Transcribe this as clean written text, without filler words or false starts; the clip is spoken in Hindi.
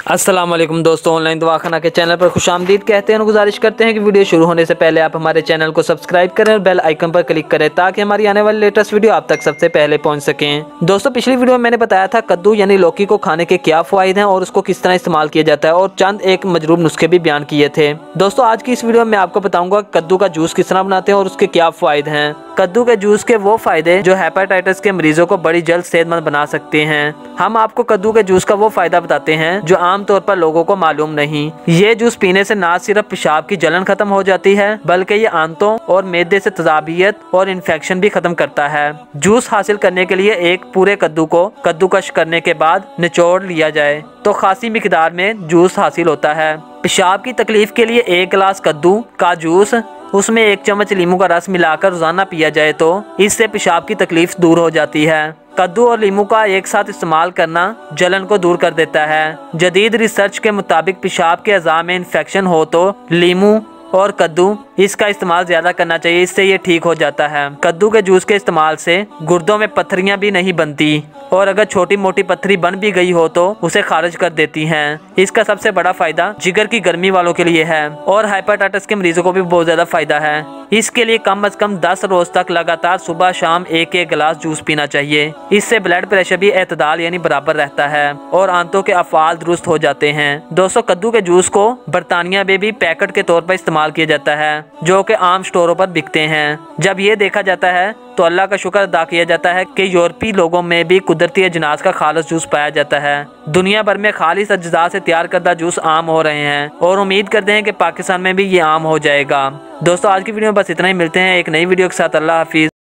अस्सलाम वालेकुम दोस्तों, ऑनलाइन दवाखाना के चैनल पर खुशामदीद कहते हैं और गुजारिश करते हैं कि वीडियो शुरू होने से पहले आप हमारे चैनल को सब्सक्राइब करें और बेल आइकन पर क्लिक करें ताकि हमारी आने वाली लेटेस्ट वीडियो आप तक सबसे पहले पहुंच सकें। दोस्तों, पिछली वीडियो में मैंने बताया था कद्दू यानी लौकी को खाने के क्या फायदे हैं और उसको किस तरह इस्तेमाल किया जाता है और चंद एक मजरूब नुस्खे भी बयान किए थे। दोस्तों, आज की इस वीडियो में आपको बताऊंगा कद्दू का जूस किस तरह बनाते हैं और उसके क्या फायदे हैं। कद्दू के जूस के वो फायदे जो हेपेटाइटिस के मरीजों को बड़ी जल्द सेहतमंद बना सकते हैं। हम आपको कद्दू के जूस का वो फायदा बताते हैं जो आमतौर पर लोगों को मालूम नहीं। ये जूस पीने से न सिर्फ पेशाब की जलन खत्म हो जाती है बल्कि ये आंतों और मैदे से तजाबियत और इन्फेक्शन भी खत्म करता है। जूस हासिल करने के लिए एक पूरे कद्दू को कद्दूकश करने के बाद निचोड़ लिया जाए तो खासी मिकदार में जूस हासिल होता है। पेशाब की तकलीफ के लिए 1 गिलास कद्दू का जूस उसमें 1 चम्मच नींबू का रस मिलाकर रोजाना पिया जाए तो इससे पेशाब की तकलीफ दूर हो जाती है। कद्दू और नींबू का एक साथ इस्तेमाल करना जलन को दूर कर देता है। जदीद रिसर्च के मुताबिक पेशाब के अज़ा में इन्फेक्शन हो तो नींबू और कद्दू इसका इस्तेमाल ज्यादा करना चाहिए, इससे ये ठीक हो जाता है। कद्दू के जूस के इस्तेमाल से गुर्दों में पत्थरियां भी नहीं बनती और अगर छोटी मोटी पत्थरी बन भी गई हो तो उसे खारिज कर देती हैं। इसका सबसे बड़ा फायदा जिगर की गर्मी वालों के लिए है और हेपेटाइटिस के मरीजों को भी बहुत ज्यादा फायदा है। इसके लिए कम से कम 10 रोज तक लगातार सुबह शाम 1-1 गिलास जूस पीना चाहिए। इससे ब्लड प्रेशर भी एतदाल यानी बराबर रहता है और आंतों के अफाल दुरुस्त हो जाते हैं। दोस्तों, कद्दू के जूस को बरतानिया में भी पैकेट के तौर पर इस्तेमाल किया जाता है जो कि आम स्टोरों पर बिकते हैं। जब ये देखा जाता है तो अल्लाह का शुक्र अदा किया जाता है कि यूरोपीय लोगों में भी कुदरती अजनास का खालिस जूस पाया जाता है। दुनिया भर में खालिस अज्जा से तैयार करदा जूस आम हो रहे हैं और उम्मीद करते हैं कि पाकिस्तान में भी ये आम हो जाएगा। दोस्तों, आज की वीडियो में बस इतना ही। मिलते हैं एक नई वीडियो के साथ। अल्लाह हाफिज।